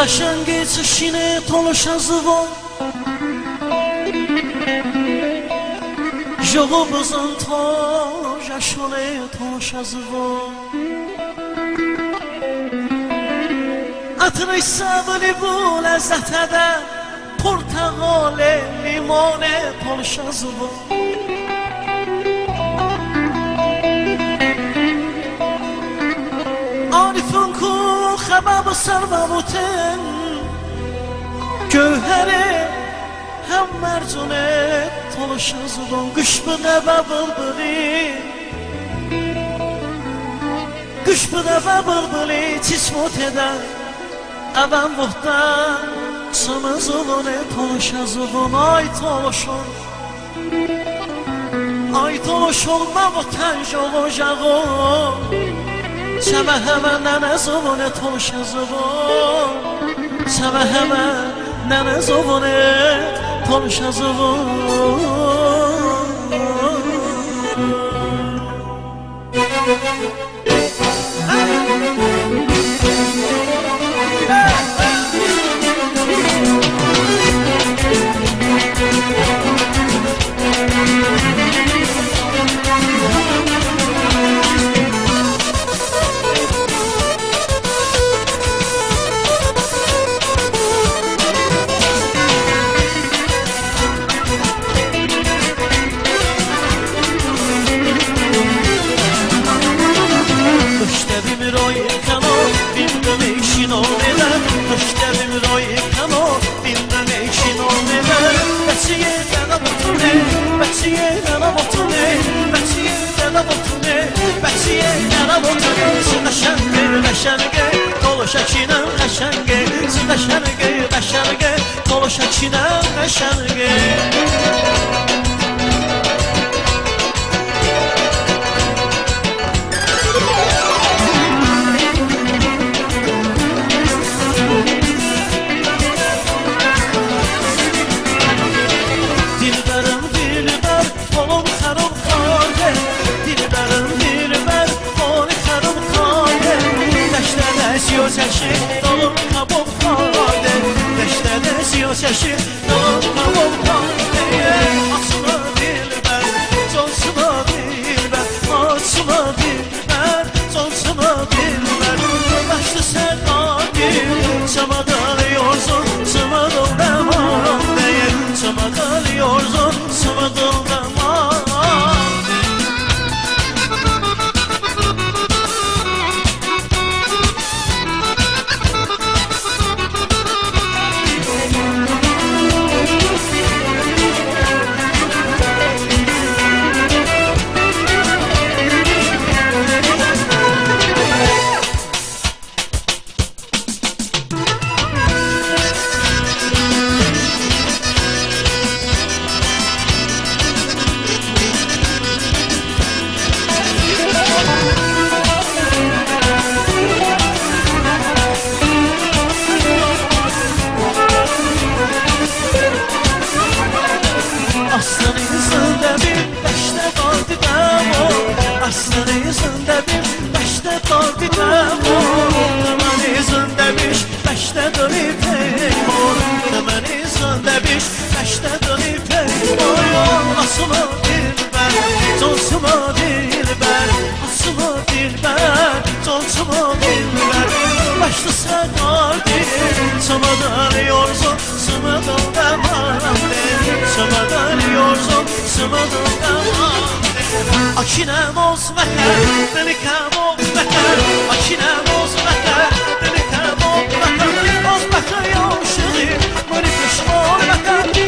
قشنگی چشینه تلوش از و جغو بزن تا جشونه تلوش از و عطر سبلی بو لذت ده پرتقال لیمون تلوش از و عارفون کو خباب سر بابوتن گوهره هم مرجونه تلوش از و گوش بده و بلبلی گوش بده و بلبلی چشموت ده اون وقتن سمزونه تلوش از و آی تلوشون آی تلوشون مبوتن جغو جغو شبه همه ننه زبونه تلوش از و شبه همه ننه زبونه تلوش از و قشنگه قشنگه قشنگه تلوش چینم قشنگه dilberim dilber kolum xarab xarde dilberim dilber kolum xarab xarde daşlarda siyosaşı dolum kabuk xarde daşlarda siyosaşı dolum kabuk xarde asma dilber sonsuna dilber asma dilber sonsuna dilber başlı sen adil samadalıyorsun samadaldaman değil samadalıyorsun samadaldaman Başlı sen ardın samadalıyorsun samadaldaman samadalıyorsun samadaldaman akinem olsun vətən delikəm olsun vətən akinem olsun vətən delikəm olsun vətən olsun vətən yaşıdır məni peşman vətən